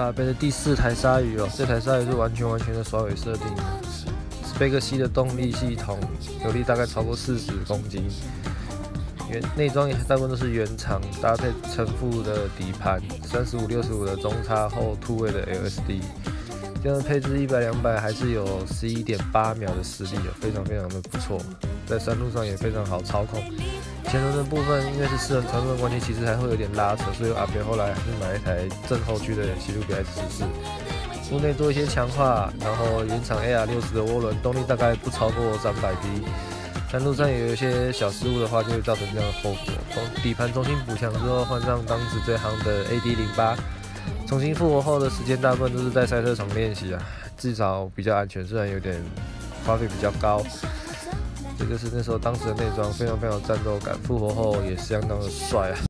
阿贝的第4台鲨鱼哦，这台鲨鱼是完全的甩尾设定的，史贝克西的动力系统，扭力大概超过40公斤。内装也大部分都是原厂，搭配成副的底盘，35、65的中叉后凸位的 LSD。这样的配置100、200还是有11.8秒的实力的，非常的不错，在山路上也非常好操控。前轮的部分，因为是4人传动的关系，其实还会有点拉扯，所以阿别后来还是买一台正后驱的CWBS14。路内做一些强化，然后原厂 AR60的涡轮，动力大概不超过300匹。山路上有一些小失误的话，就会造成这样的后果。底盘重新补强之后，换上当时最夯的 AD08，重新复活后的时间大部分都是在赛车场练习啊，至少比较安全，虽然有点花费比较高。这就是那时候当时的内装，非常有战斗感，复活后也相当的帅啊。